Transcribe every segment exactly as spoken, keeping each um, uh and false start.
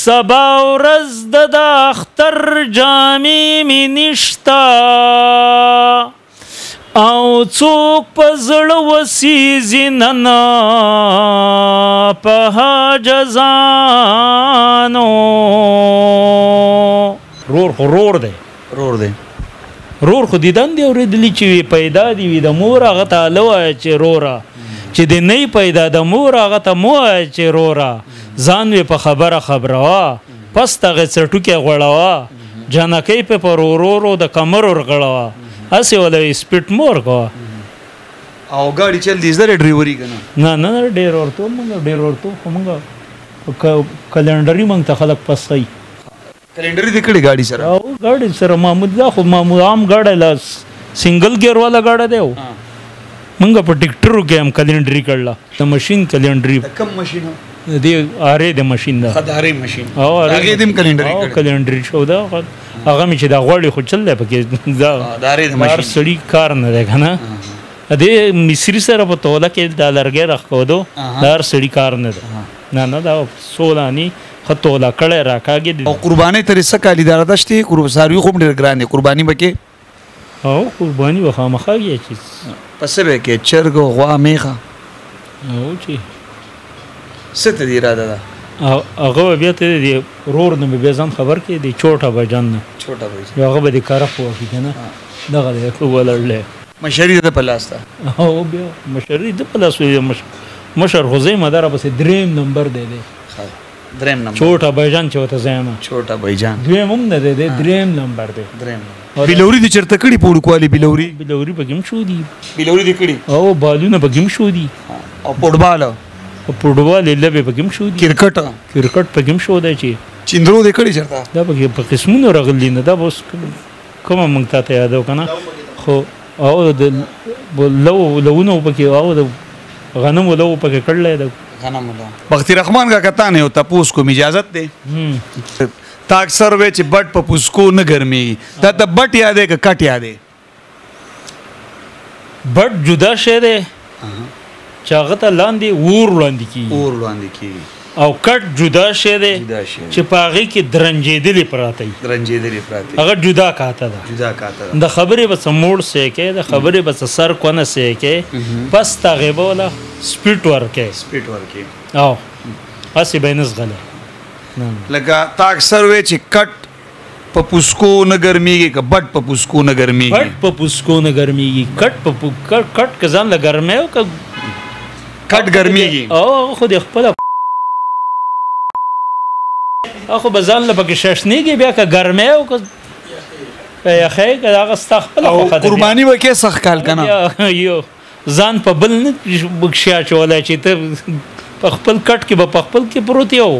سبا ورځ د د اختر جامې مې نشته او څوک په زړه وسیزي نن په حاجزانو. رور خو رور دی رور دی رور خو دیدن دی اورېدلي چې وي پیدا دي وي د مور هغه ته هله وایه چې روره چې د نه پیدا د مور هغه ته مو وایه چې روره ځان وې په خبره خبروه پس دغه څټوکې غوړوه جانکۍ په پر ورورو د کمر ورغړوه هسې وله سپیډ مور کوه او ګاډي چل دی زده ډریوري که نه نه نه ډېر ورتوب مونږ ډېر ورتوب خو مونږ کلنډري مونږ ته خلک پسوي کلنډري دې کړې ګاډي سره او ګاډي سره معمول دا خو معمول عام ګاډی لا سنګل ګیر والا ګاډی دی مونږ په ټیکټرو کې هم کلنډري کړله د مشین کلنډري کم مشین دی آرې د مشین ده د آرې مشین او هغې دې هم کلنډري کړې کلنډري شو دا هغه مې چې دا غوړې خو چل دی پکې دا هر سړي کار نه دی که نه دې مصري سره په توله کې دا لرګی راښکودو دا هر سړي کار نه ده نه نه دا سولاني ښه توله کړی راکاږي او قربانۍ ترې څه کالي داره ده شتې څاروي خو هم ډېر ګران دی قرباني به کې او قرباني به خامخا وي چې په څه به کې چرګ غوا میخه او چې څه ته دې اراده ده هغه به بیا ته د رور نه به بیا ځان خبر کړي د چوټه بجان نه چوټه بجان هغه به د کارف وکړي که نه دغه دی ولړلی مشري ده په لاس ته او بیا مشري ده په لاس مشر خو زه مداره پسې درېیم نمبر دی دی درېیم نمبر چوټه بجان چې ورته زه یم چوټه بجان دویم هم نه دی دی درېیم نمبر دی درېیم بلوري دې چېرته کړي په وړوکوالي بلوري بلوري پکې هم شو دي بلوري دې کړي او بالونه پکې هم شو دي او فوټبال فوټبال لبې پکې هم شو دي کرکټ کرکټ پکې هم شو دی چې چندرو دې کړي چېرته دا پکې په قسمونو راغلي نه دا به اوس کومه موږ تا ته یادو که نه خو او د لو لوونو پکې او د غنمو لو پکې کړلی د غنمو لو بختي رحمان کاکا تا نه یو تپوس کوم اجازت دی تا اکثر وی چې بټ په پوسکو نه ګرمېږي دا ته بټ یادې که کټ یادې بټ جدا شی دی چې هغه ته لاندې اور وړاندې کېږي اور وړاندې کېږي او کټ جدا شی دی چې په هغې کې درنجېدلې پراته وي درنجېدلې پراته هغه جدا کاته ده جدا کاته ده د خبرې به څه موړ سیکې د خبرې به څه سر کونه سیکې پس د هغې به وله سپیټ ورکې سپیټ ورکې او هسې به یې نه زغلی لکه تا اکثر وی چې کټ په پوسکو نه ګرمېږي که بټ په پوسکو نه ګرمېږي بټ په پوسکو نه ګرمېږي کټ په کټ که ځان له ګرمۍ او که کټ ګرمېږي او هغه خو د خپله هغه خو به ځان له پکې ششنېږي بیا که ګرمۍ او که یخی که هغه ستا خپله خوښه ده قرباني به کې سخت کال که نه یو ځان په بل نه شي اچولی چې ته په خپل کټ کې به په خپل کې پروت یو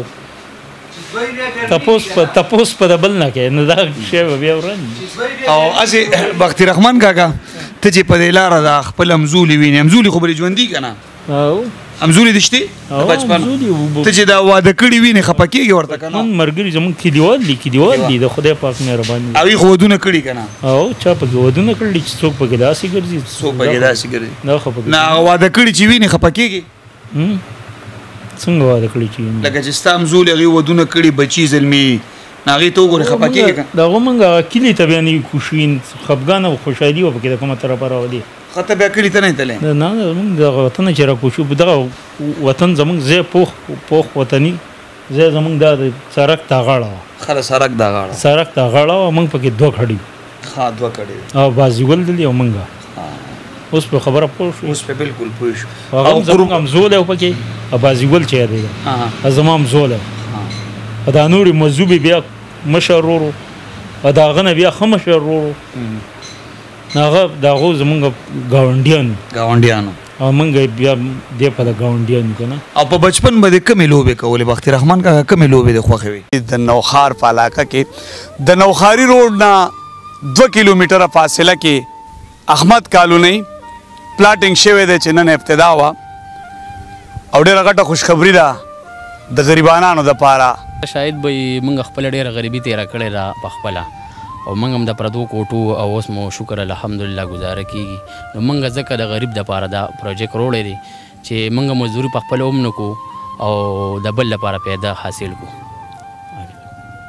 تپوس په تپوس په د بل نه کې نو دا شی به بیا ورن او هسې بختي رحمان کاکا ته چې په دې لاره دا خپل همزولي وینې همزولي خو به دې ژوندي که نه همزولي دې شتې د بچپن ته چې دا واده کړي وینې خفه کېږي ورته که نه ملګري زمونږ کلیوال دي کلیوال دي د خدای پاک مهرباني هغوی خو ودونه کړي که نه او چا پکې ودونه کړي چې څوک پکې داسې ګرځي څوک پکې داسې ګرځي دا خو پکې نه هغه واده کړي چې وینې خفه کېږي څنګه واده کړي چې لکه چې ستا همزولي هغوی ودونه کړي بچي زلمي نو هغې ته وګورې خفه کېږي که د هغه مونږ هغه کلي ته بیا نه یو خوشوین خفګان او خوشحالي وه پکې د کومه طرفه راولي خطه بیا کلي ته نه یې تللی نه زمونږ دغه وطن چې راکوشو دغه وطن زمونږ ځای پوخ پوخ وطني ځای زمونږ دا د سړک ته غاړه وه خله سړک دا غاړه سړک ته غاړه وه مونږ پکې دوه کړي ها دوه کړي او بازیګل دلي او مونږ اوس په خبره پوه شو اوس په بالکل پوه شو هغه زمونږ همزولی و پکې او بازیګل چې یادېده زما همزولی و دا نورې مذوبې بیا مشر ورو او د هغه نه بیا ښه مشر ورو هغه د هغو زمونږ ګاونډیانو ګاونډیانو او مونږ بیا دې په د ګاونډیانو که نه او په بچپن به دې کومې لوبې کولې بختي رحمان کاکا کومې لوبې دې خوښې وې د نوخار په علاقه کې د نوخاري روډ نه دوه کیلومیټره فاصله کې احمد کالونۍ پلاټینګ شوی دی چې نن ابتدا وه او ډېره غټه خوشخبري ده د غریبانانو دپاره شاید به موږ خپله ډېره غریبي تېره کړې ده په خپله او موږ هم د پردو کوټو او اوس مو شکر الحمدلله ګزاره کېږي نو موږ ځکه د غریب دپاره دا پروجیکټ روړی دی چې موږ مزدوري په خپله هم نه کړو او د بل لپاره پیدا حاصل کړو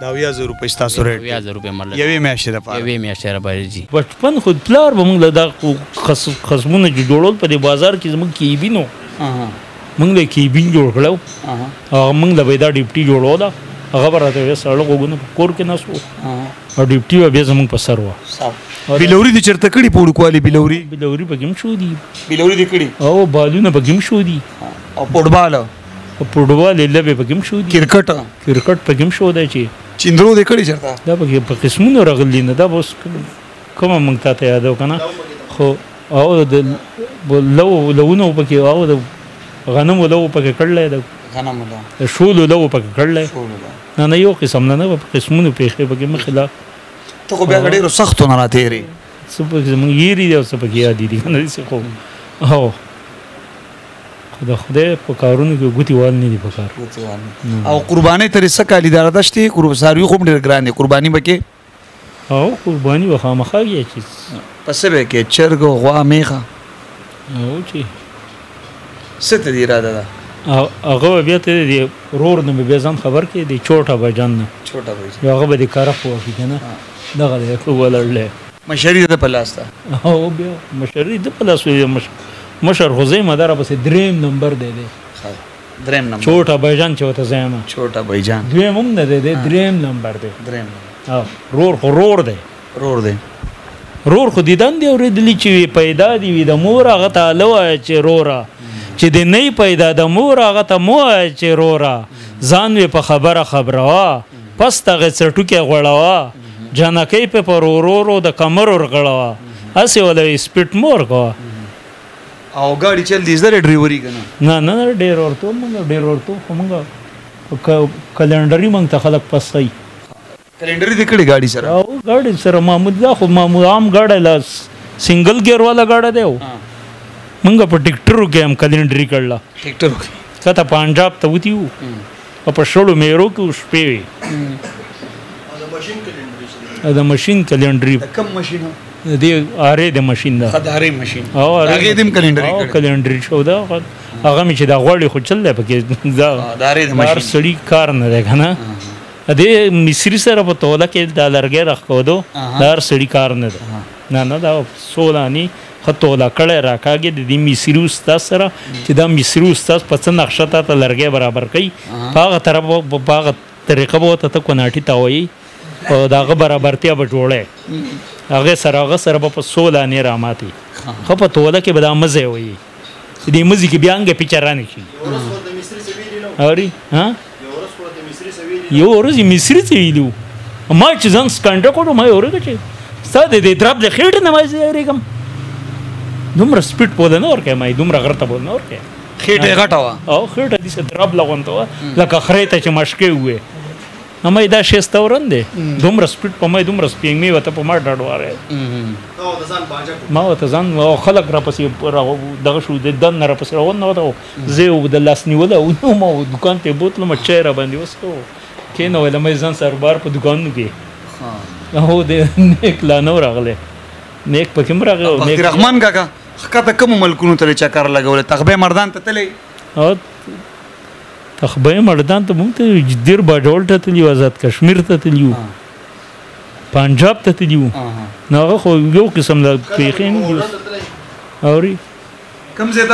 دا اویا زره روپۍ ستاسو ریټ اویا زره روپۍ مرله یوې میاشتې دپاره یوې میاشتې لپاره جي بچپن خو پلار به موږ له دا خصمونه چې جوړول په دې بازار کې زموږ کیبین و موږ له کیبین جوړ کړی و هغه موږ له به دا ډیپټي جوړوله هغه به راته ویل ساړه غوږونه په کور کې ناست و او ډیپټي به بیا زموږ په سر وه بلوري دې چېرته کړي په وړوکوالي بلوري بلوري پکې هم شو دي بلوري دې کړي او بالونه پکې هم شو دي او فوټبال او فوټبال لبې پکې هم شو دي کرکټ کرکټ پکې هم شو دی چې چندرو دې کړي چېرته دا پکې په قسمونو راغلي نه دا به اوس کومه موږ تا ته یادو که نه خو او د لو لونه پکې او د غنمو لو پکې کړلی د غنمو د شولو لو پکې کړلی نه نه یو قسم نه نه په قسمونو پېښې پکې مخې لا ته خو بیا ډېرو سختو نه راتېرې څه پکې زموږ یېري دي او څه پکې یادې دي که نه داسې خو او خو د خدای په کارونو کې ګوتې وال نه دي په کار او قربانۍ ترې څه کالي داره شته څاروي خو هم ډېر ګران دي قرباني به کې او قرباني به خامخا کېږي چې په څه به کې چرګ غوا میخه او چې څه ته دې اراده ده هغه بیا ته د رور نه بیا ځان خبر کې د چوټه بجان نه چوټه بجان هغه به د کاره خو وکړي که نه دغه دی خو ولړلی مشري ده په لاس ته او بیا مشري ده په لاس مشر خو زه یم داره پسې درېیم نمبر دی دی درېیم نمبر چوټه بجان چې ورته زه یم چوټه بجان دویم هم نه دی دی درېیم نمبر دی درېیم او رور خو رور دی رور دی رور خو دیدن دی اورېدلي چې پیدا دي وي د مور هغه ته هله وایه چې روره چې د نه پیدا د مور هغه ته مو وایه چې روره ځان وې په خبره خبروه پس دغه څټوکې غوړوه جانکۍ په پر ورورو د کمر ورغړوه هسې وله سپیټ مور کوه او ګاډي چل دي زده ډریوري که نه نه نه ډېر ورته مونږ ډېر ورته خو مونږ کلنډري مونږ ته خلک پسوي کلنډري دې کړې ګاډي سره او ګاډي سره معمول دا خو معمول عام ګاډی لا سنګل ګیر والا ګاډی دی مونږ په ټیکټرو کې هم کلنډري کړله ټیکټرو کې کته پنجاب ته وتي وو او په شړو میرو کې شپې وي د ماشین کلنډري کم ماشین دې اره د ماشین ده خداري ماشین او هغه دې کلنډري کړ کلنډري شو دا هغه می چې دا غوړي خو چل دی پکې دا داري د ماشین سړی کار نه دی کنه دې مصری سره په توله کې دا لرګي راخو دو دا سړی کار نه دی نه نه دا سولانی خطوله کړه راکاږي د دې مصری استاد سره چې دا مصری استاد په څه نقشه ته لرګي برابر کوي هغه طرف په هغه طریقه به ته کوناټي تا وایي او داغه برابرتیا به جوړه هغه سره هغه سره په سوله نه راماتي خو په توله کې به دا مزه وي دې مزه کې بیا انګه پیچرانه شي اوري ها یو ورځ مصری ته ویلو ما چې ځان سکانډه کوم ما اورګه چې ساده دې تراب د خېټه نه مازه ریګم دومره سپیډ په نه ورکه ما دومره غرته په نه ورکه خېټه غټه او خېټه دې ستراب لغونته لکه خریته چې مشکې وې اما دا شسته ورنده دومره سپیډ په مې دومره سپینګ می وته په ما ډاډواره او د ځان باجا ما وته ځان او خلک را پسې دغه شو د دن را پسې روان نه وته زه د لاس نیول او نو ما دکان ته بوتل ما چای را باندې وسکو کینه ول مې ځان سربار په دکان کې هو د نیک لا نو راغله نیک په کوم راغله نیک رحمان کاکا خکته کوم ملکونو ته چکر لګول تخبه مردان ته تلې او تخبه مردان ته مونږ ته دیر باجوړ ته تلیو آزاد کشمیر ته تلیو پنجاب ته تلیو نو هغه خو یو قسم د پیخین اوري کم زیاده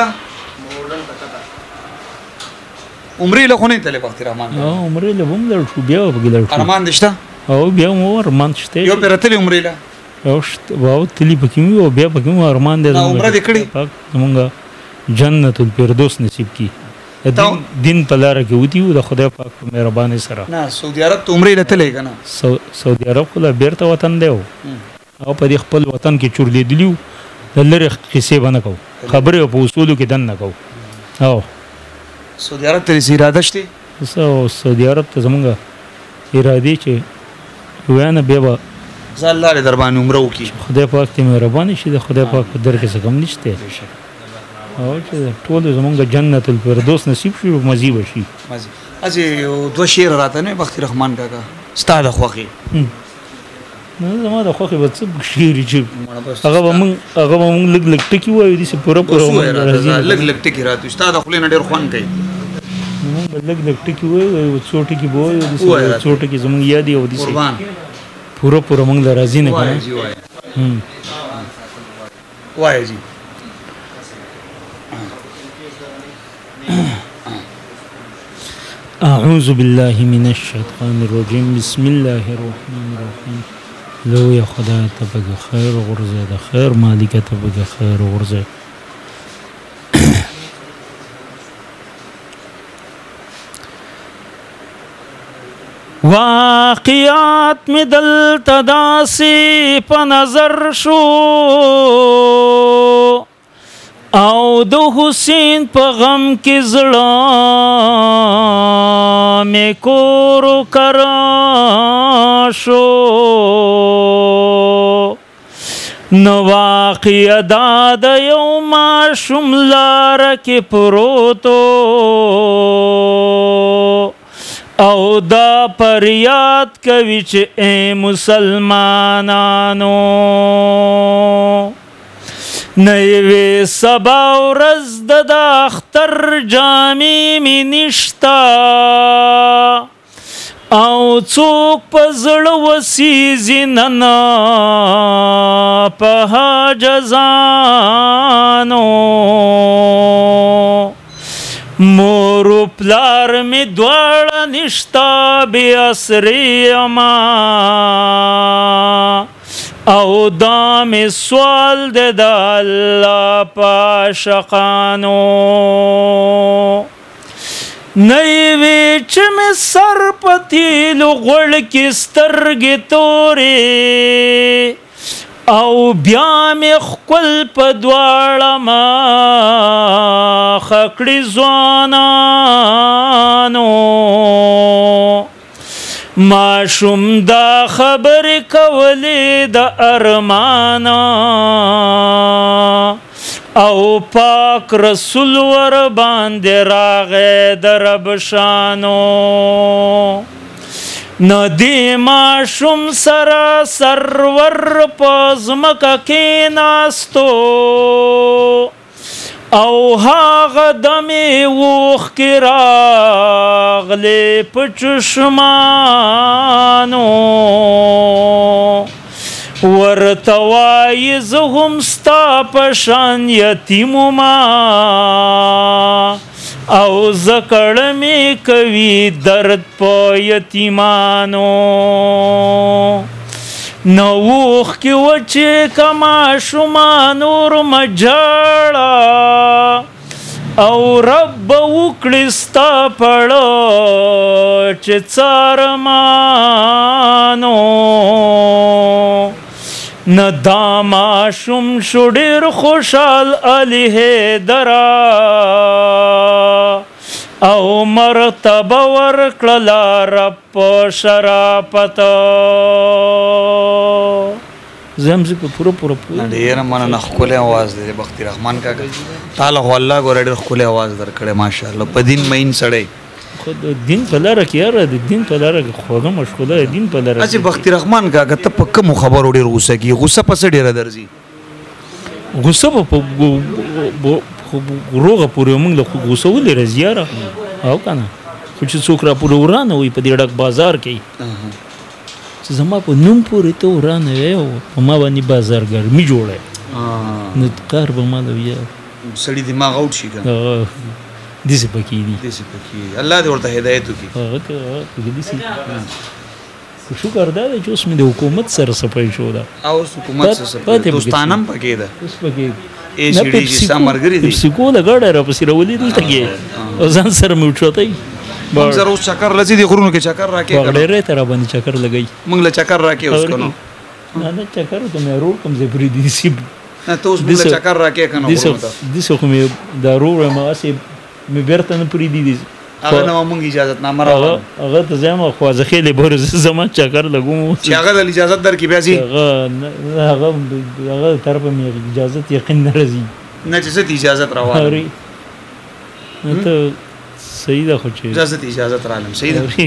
عمرې له خونه تلې بخت رحمان او عمرې له هم لړ شو بیا وګلړ شو ارمان دشته او بیا مو ارمان شته یو پرتلې عمرې له او شت واو تلی پکې او بیا پکې ارمان دې عمره دې کړې پاک مونږه جنت الفردوس نصیب کی دین دین په لار کې ودی او د خدای پاک په مهرباني سره نه سعودي عرب ته عمرې لته لې کنه سعودي عرب خو لا بیرته وطن دی او په دې خپل وطن کې چور لیدلیو د لری قصې باندې کو خبره په اصولو کې دن نه کو او سعودي عرب ته اراده شته سو سعودي عرب ته زمونږه اراده چې وانه به ځل الله در باندې عمره وکي خدای پاک ته مهرباني شي د خدای پاک په در کې څه کم نشته او چې ټول زمونږ جنت الفردوس نصیب شي او مزي وشي مزي اځي دوه شعر راته نه بخت رحمان کاکا ستاده خوخي نو زما د خوخي به څه شعر چې هغه به مونږ هغه به مونږ لګ لګ ټکی وایو دي چې پوره پوره لګ لګ ټکی راته ستاده خلینو ډیر خوان کوي مونږ لږ لږ ټکي وایي څو ټکي به وایي څو ټکي زمونږ یاد یې او داسې پوره پوره موږ له راځي نه که نه وایه جي أعوذ بالله من الشیطان الرجیم بسم الله الرحمن الرحیم لو یا خدا ته پکې خیر غورځه د خیر مالک ته پکې خیر غورځه واقعات می دلته داسې په نظر شو او د حسین په غم کې زړه مې کورو کرا شو نو واقع دا د یو ماشوم لاره کې پروتو او دا پریاد کوي چې اے مسلمانانو نیوی سبا ورځ د اختر جامې مې نشتا او څوک په زړه وسیزي نن په حاجزانو مور و پلار می دواړه نشتا بې اسرې اما او دا می سوال د د الله په عاشقانو نیوی چې می سر په تیلو غوړ کې سترګې تورې او بیا می خپل په دواړه مخ کړي ځوانانو ماشوم دا خبرې کولې د ارمانا او پاک رسول ور باندې راغې د رب شانو ندی ماشوم سره سرور په ځمکه کېناستو او هغه دمې اوښکې راغلې په چشمانو ورته وایي زه هم ستا په شان یتیم ما او زه کړمې کوي درد په یتیمانو نو اوښکې وچې که ماشومان نور مه ژاړه او رب به وکړي ستا پړه چې څارمانو نه دا ماشوم شو ډېر خوشحال علي حیدره او مرتبه ورکړله رب په شرافت زه هم زه په پوره پوره پوه ډېره مننه ښکلی اواز دی بختي رحمان کاکا تاله خو الله ګوره ډېر ښکلی اواز درکړی ماشاءالله په دین مین سړی خو د دین په لاره کې یاره د دین په لاره کې خوږه مشغوله د دین په لاره هسې بختي رحمان کاکا ته په کومو خبرو ډېر غوسه کېږي غوسه په څه ډېره درځي غوسه به په روغه پورې موږ له غوسه ولې راځي یاره او که نه خو چې څوک را پورې ورانه وي په دې ډک بازار کې چې زما په نوم پورې ته ورانه وی او په ما باندې بازار ګرمي جوړی نو کار به ما له بیا سړي دماغ اوټ شي که داسې پکې دي داسې پکې الله دې ورته هدایت وکړي هغه که داسې خو شکر دا دی چې اوس مې د حکومت سره صفایي شو ده او اوس حکومت سره صفایي دوستانه هم پکې ده اوس پکې ای سی ډي چې ستا ملګري دي پیپسیکو له ګاډی راپسې راولي دلته کې او ځان سره مې وچوتی موږ سره اوس چکر لځي دي غرونو کې چکر راکې ډېری ته راباندې چکر لګوي موږ له چکر راکې اوس که نو نه نه چکر ته مې روډ کوم ځای پرېږدي داسې نه ته اوس موږ له چکر راکې که نه غرونو ته داسې خو مې دا روډ یم هسې مې بېرته نه پرېږدي هغه نه موږ اجازت نامه راوړو هغه ته ځم خوازخېلې بورې زما چکر لګوم چې هغه د اجازت درکړي بیا ځي هغه هغه هغه طرفه مې اجازت یقین نه راځي نه چې څه ته اجازت راوړم ته صحیح ده خو چې اجازت اجازت رالم صحیح ده